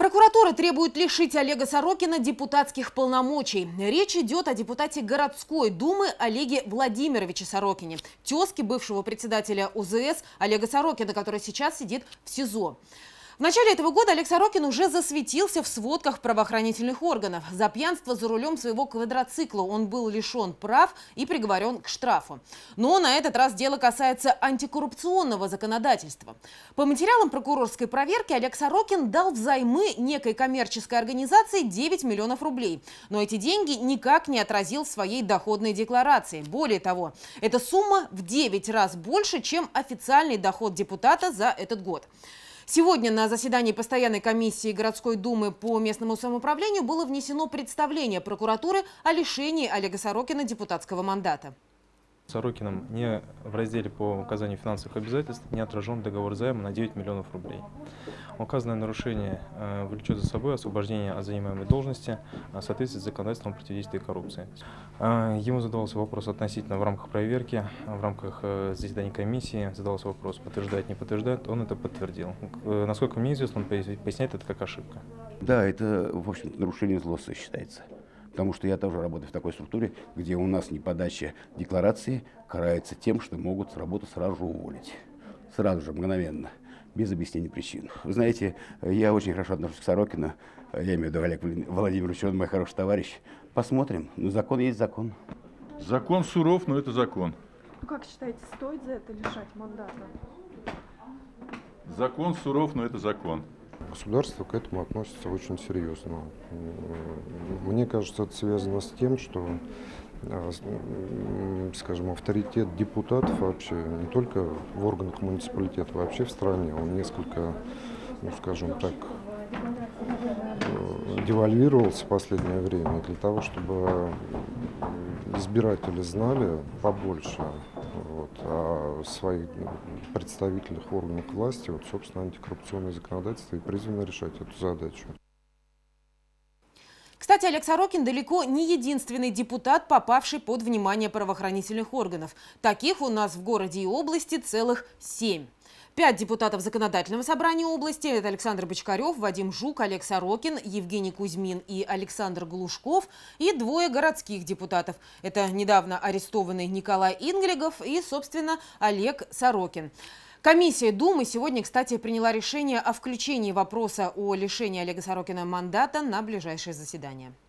Прокуратура требует лишить Олега Сорокина депутатских полномочий. Речь идет о депутате городской думы Олеге Владимировиче Сорокине, тезке бывшего председателя УЗС Олега Сорокина, который сейчас сидит в СИЗО. В начале этого года Олег Сорокин уже засветился в сводках правоохранительных органов. За пьянство за рулем своего квадроцикла он был лишен прав и приговорен к штрафу. Но на этот раз дело касается антикоррупционного законодательства. По материалам прокурорской проверки Олег Сорокин дал взаймы некой коммерческой организации 9 миллионов рублей. Но эти деньги никак не отразил в своей доходной декларации. Более того, эта сумма в 9 раз больше, чем официальный доход депутата за этот год. Сегодня на заседании постоянной комиссии городской думы по местному самоуправлению было внесено представление прокуратуры о лишении Олега Сорокина депутатского мандата. Сорокиным не в разделе по указанию финансовых обязательств не отражен договор займа на 9 миллионов рублей. Указанное нарушение влечет за собой освобождение от занимаемой должности в соответствии с законодательством о противодействии коррупции. Ему задавался вопрос относительно в рамках проверки, в рамках заседания комиссии, задавался вопрос, подтверждает, не подтверждает, он это подтвердил. Насколько мне известно, он поясняет это как ошибка. Да, это, в общем, нарушение злостства считается. Потому что я тоже работаю в такой структуре, где у нас неподача декларации карается тем, что могут с работы сразу же уволить. Сразу же, мгновенно, без объяснения причин. Вы знаете, я очень хорошо отношусь к Сорокину. Я имею в виду Олег Владимирович, он мой хороший товарищ. Посмотрим. Но закон есть закон. Закон суров, но это закон. Как считаете, стоит за это лишать мандата? Закон суров, но это закон. Государство к этому относится очень серьезно. Мне кажется, это связано с тем, что, скажем, авторитет депутатов вообще, не только в органах муниципалитета, вообще в стране, он несколько, ну, скажем так, девальвировался в последнее время. Для того, чтобы избиратели знали побольше о своих представителях в органах власти, собственно, антикоррупционное законодательство и призвано решать эту задачу. Кстати, Олег Сорокин далеко не единственный депутат, попавший под внимание правоохранительных органов. Таких у нас в городе и области целых 7. 5 депутатов Законодательного собрания области – это Александр Бочкарев, Вадим Жук, Олег Сорокин, Евгений Кузьмин и Александр Глушков. И 2 городских депутатов – это недавно арестованный Николай Инглигов и, собственно, Олег Сорокин. Комиссия Думы сегодня, кстати, приняла решение о включении вопроса о лишении Олега Сорокина мандата на ближайшее заседание.